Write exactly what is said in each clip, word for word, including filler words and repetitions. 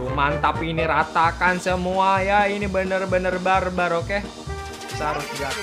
bro, mantap ini, ratakan semua ya. Ini bener-bener barbar, oke? Kita harus gas.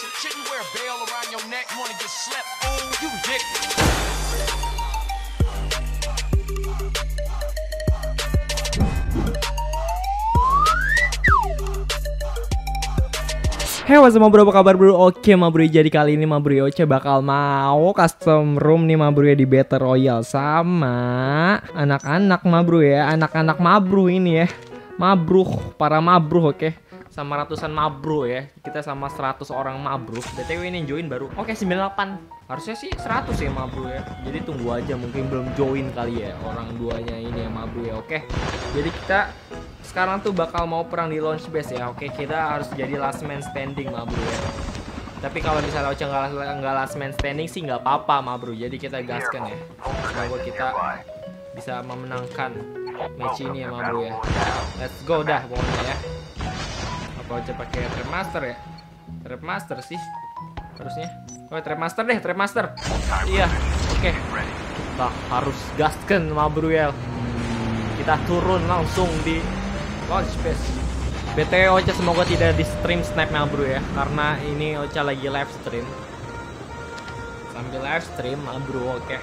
Hey, what's up bro, apa kabar bro? Oke ma bro, jadi kali ini ma bro Oce bakal mau custom room nih ma bro ya di Battle Royale sama anak-anak ma bro ya. Anak-anak mabru ini ya, mabruh, para mabruh, oke? Sama ratusan mabruh ya. Kita sama seratus orang mabruh. B T W ini join baru. Oke, sembilan puluh delapan. Harusnya sih seratus ya mabruh ya. Jadi tunggu aja, mungkin belum join kali ya orang duanya ini ya mabruh ya. Oke. Jadi kita sekarang tuh bakal mau perang di launch base ya. Oke, kita harus jadi last man standing ma bro ya. Tapi kalau misalnya Oce nggak nggak last man standing sih nggak apa-apa ma bro. Jadi kita gaskan ya. Semoga kita bisa memenangkan match ini ya ma bro ya. Let's go dah pokoknya ya. Apa Oce pakai trap master ya? Trap master sih harusnya. Oh, trap master deh, trap master. Iya. Oke. Kita harus gaskan ma bro ya. Kita turun langsung di launch base. B T W Oce semoga tidak di stream snapnya bro ya, karena ini Oce lagi live stream. Sambil live stream ma bro, oke.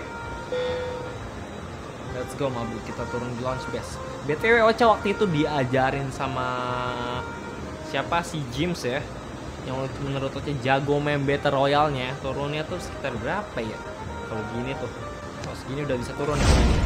Let's go ma bro, kita turun di launch base. B T W Oce waktu itu diajarin sama siapa, si James ya, yang menurut Oce jago main Battle Royale-nya. Turunnya tuh sekitar berapa ya? Kalau gini tuh, kalau segini udah bisa turun ya.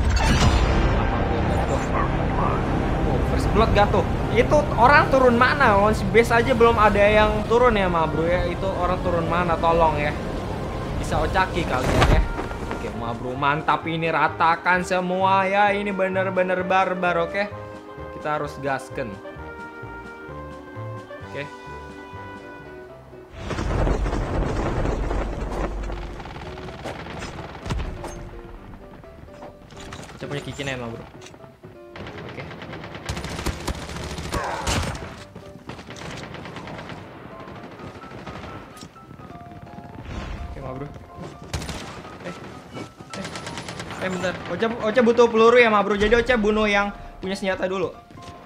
Oh, first blood gak tuh? Itu orang turun mana? Launch base aja belum ada yang turun ya ma bro ya. Itu orang turun mana? Tolong ya. Bisa ocaki kalian ya. Oke ma bro, mantap ini, ratakan semua ya. Ini bener-bener barbar, oke? Kita harus gasken. Oke. Kita punya kikinen ma bro. Bro. Eh, eh, eh bentar. Oce, Oce butuh peluru ya ma bro. Jadi Oce bunuh yang punya senjata dulu.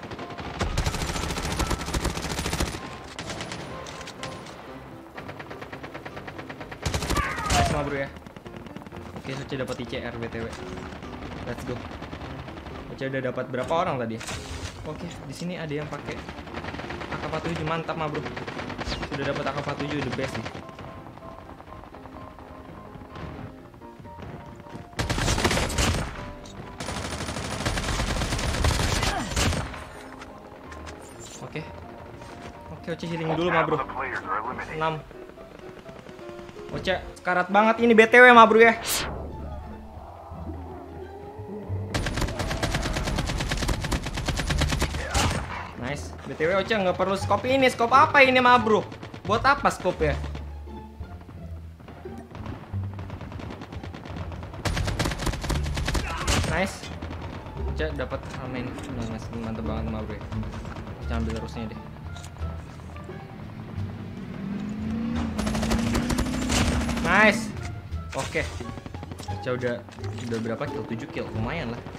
Nice ma bro ya. Oke, Oce dapat I C R B T W. Let's go. Oce udah dapat berapa orang tadi? Oke, di sini ada yang pakai A K empat puluh tujuh, mantap ma bro. Sudah dapat A K empat puluh tujuh, the best nih. Oke, oke Oce healing dulu ma bro. enam. Oce sekarat banget ini B T W ma bro ya. Nice. B T W Oce nggak perlu scope ini. Scope apa ini ma bro? Buat apa scope ya? Nice. Oce dapat amin. Nice, mantap banget ma bro ya. Kita ambil terusnya deh. Nice. Oke. Oce udah udah berapa kill? tujuh kill. Lumayan lah.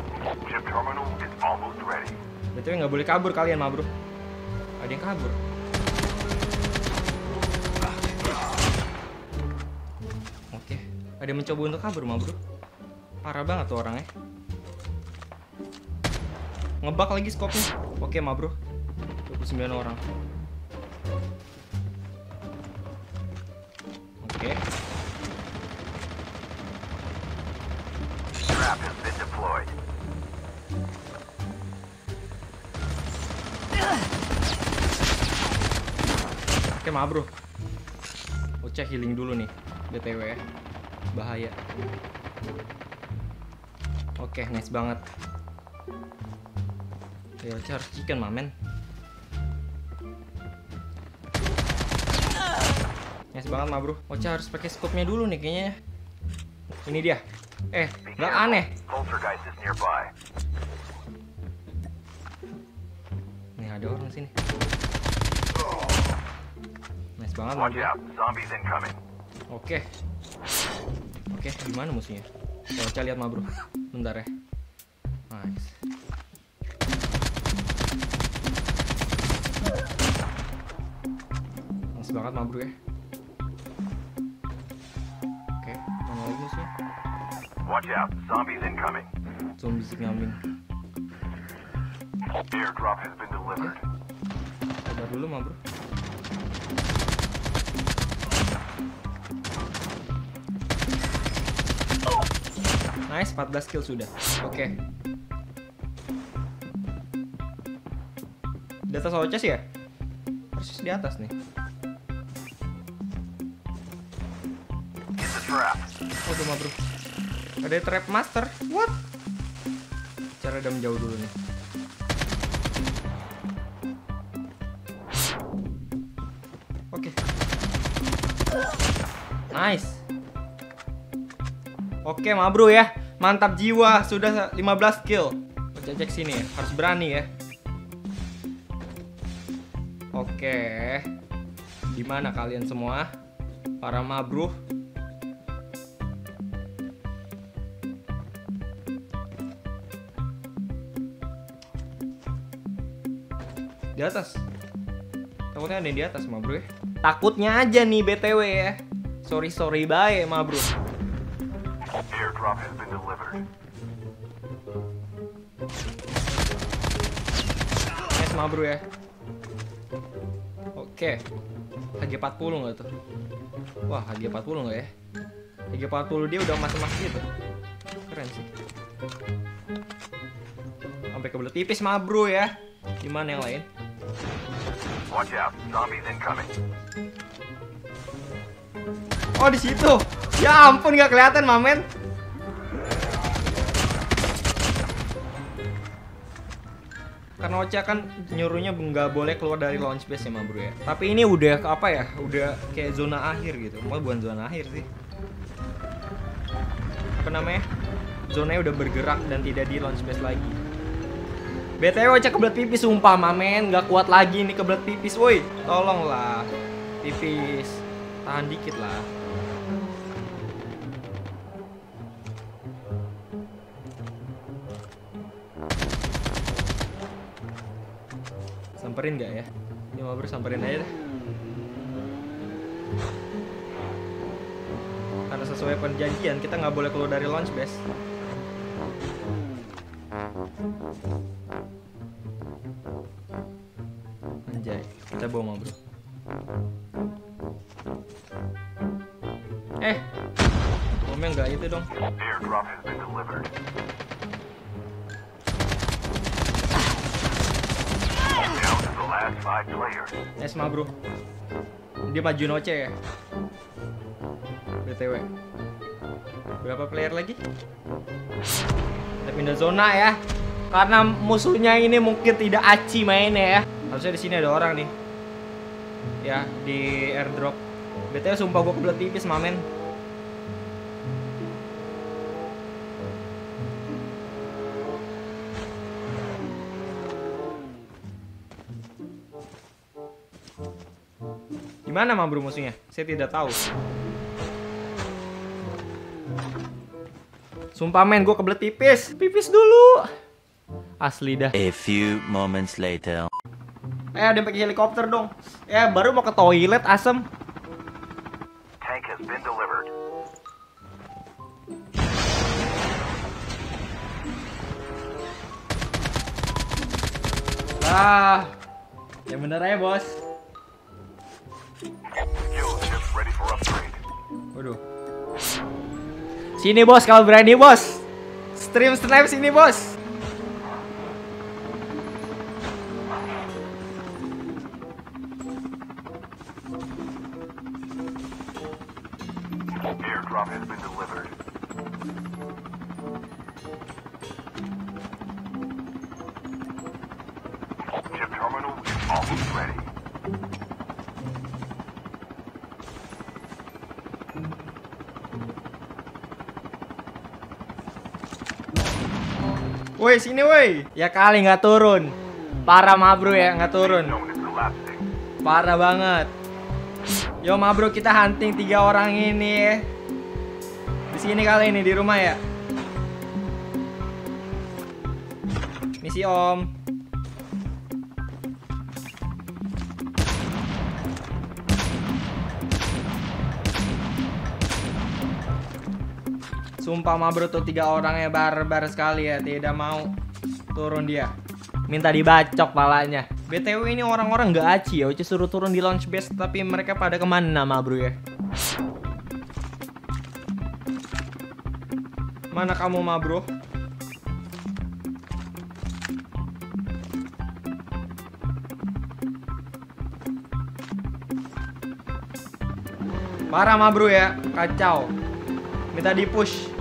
B T W nggak boleh kabur kalian ma bro. Ada yang kabur. Oke. Ada yang mencoba untuk kabur ma bro. Parah banget tuh orangnya. Ngebug lagi scope-nya. Oke ma bro, dua puluh sembilan orang. Oke. Oke ma bro, Oce healing dulu nih B T W ya. Bahaya. Oke, nice banget. Ya, Oce harus chicken mamen. Nice banget ma bro. Oce harus pakai scope-nya dulu nih kayaknya. Ini dia. Eh, nggak aneh. Nih ada orang sini. Nice banget ma bro. Oke. Oke, gimana musuhnya? Oce lihat ma bro. Bentar ya. Nice. banget ma bro ya. Oke, mana lagi sih? Watch out, zombies incoming. Zombies incoming. Airdrop has been delivered. Sabar dulu ma bro. Nice, empat belas kill sudah. Oke. Di atas O C sih ya? Persis di atas nih. Oh, tuh ma bro. Ada trap master. What? Cara udah menjauh dulu nih. Oke. Nice. Oke ma bro ya. Mantap jiwa, sudah lima belas kill. Cek sini ya, harus berani ya. Oke. Di mana kalian semua? Para ma bro. Di atas. Takutnya ada yang di atas ma bro ya. Takutnya aja nih B T W ya. Sorry sorry bye ma bro. Airdrop has been delivered. Nice ma bro ya. Oke. H G empat puluh nggak tuh? Wah H G empat puluh nggak ya? H G empat puluh dia udah emas-emas gitu. Keren sih. Sampai kebelet tipis ma bro ya. Gimana yang lain? Watch out, zombies incoming. Oh di situ. Ya ampun nggak kelihatan mamen. Karena Ocha kan nyuruhnya nggak boleh keluar dari launch base ya ma bro ya. Tapi ini udah ke apa ya? Udah kayak zona akhir gitu. Mau bukan zona akhir sih. Apa namanya? Zonanya udah bergerak dan tidak di launch base lagi. B T W Ocha kebelet pipis sumpah mamen, nggak kuat lagi nih kebelet pipis, woi. Tolonglah. Pipis. Tahan dikit lah. Samperin gak ya? Ini ma bro samperin aja deh. Karena sesuai perjanjian kita nggak boleh keluar dari launch base. Anjay, kita bawa ma bro. Eh, bomnya nggak itu dong. Airdrop has been delivered. Down to the last five players. Nice ma bro. Dia maju noce ya. B T W. Berapa player lagi? Kita pindah zona ya. Karena musuhnya ini mungkin tidak aci mainnya ya. Harusnya di sini ada orang nih. Ya, di airdrop. B T W sumpah gue kebelet tipis mamen. Gimana ma bro musuhnya? Saya tidak tahu. Sumpah men, gue kebelet pipis. Pipis dulu. Asli dah. A few moments later. Eh, ada yang pakai helikopter dong. Eh, baru mau ke toilet asem. Tank has been delivered. Lah. Yang bener aja, bos. Skill chips ready for upgrade. Waduh. Sini bos kalau berani bos. Stream snipe sini bos. Airdrop has been delivered. Chip terminal is almost ready. Woi sini woi. Ya kali nggak turun. Parah ma bro ya nggak turun. Zone is collapsing. Parah banget. Yo ma bro kita hunting tiga orang ini ya. Di sini kali ini di rumah ya. Misi om. Sumpah ma bro tuh tiga orangnya barbar sekali ya. Tidak mau turun dia. Minta dibacok palanya. B T W ini orang-orang nggak aci ya. Oce suruh turun di launch base. Tapi mereka pada kemana ma bro ya? Mana kamu ma bro? Parah ma bro ya. Kacau. Minta di push.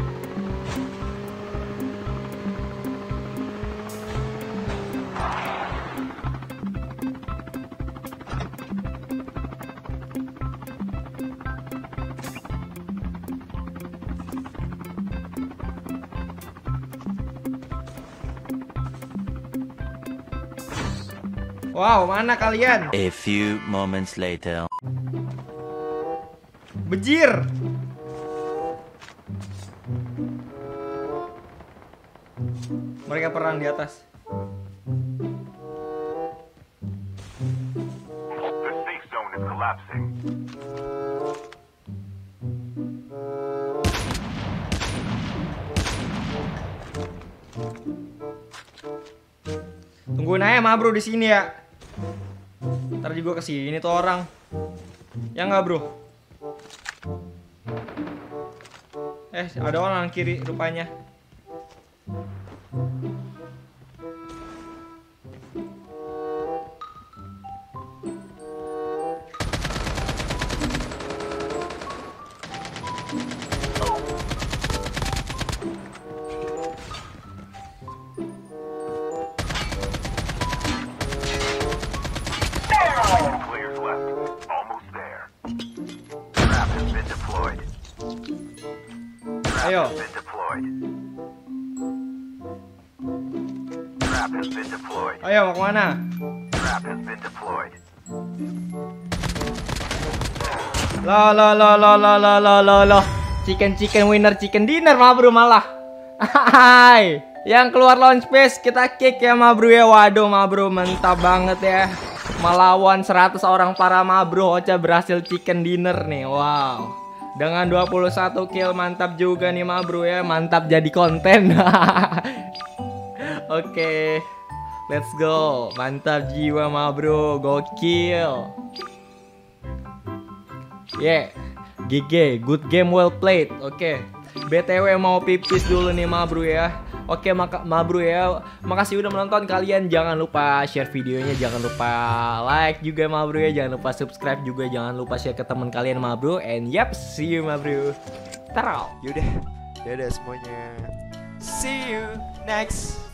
Wow, mana kalian? A few moments later. Bejir. Mereka perang di atas. The safe zone is collapsing. Tungguin aja ma bro di sini ya. Ntar juga kesini tuh orang. Ya nggak bro? Eh ada orang kiri rupanya. Players left. Almost there. Trap has been deployed. Ayo. Been deployed. Trap has been deployed. Ayo mau kemana? Trap has been deployed. Lo lo lo lo lo lo lo lo lo. Chicken chicken winner chicken dinner ma bro malah. Hai. Yang keluar launch base kita kick ya ma bro ya. Waduh ma bro mantap banget ya. Melawan seratus orang para ma bro. Ocha berhasil chicken dinner nih. Wow. Dengan dua puluh satu kill mantap juga nih ma bro ya. Mantap jadi konten. Oke. Okay. Let's go. Mantap jiwa ma bro. Gokil. Yeah, G G, good game well played. Oke, okay. B T W mau pipis dulu nih ma bro ya. Oke, okay, maka ma bro ya. Makasih udah menonton kalian. Jangan lupa share videonya, jangan lupa like juga ma bro ya. Jangan lupa subscribe juga, jangan lupa share ke teman kalian ma bro. And yep, see you ma bro. Tarau. Yaudah, dadah semuanya. See you next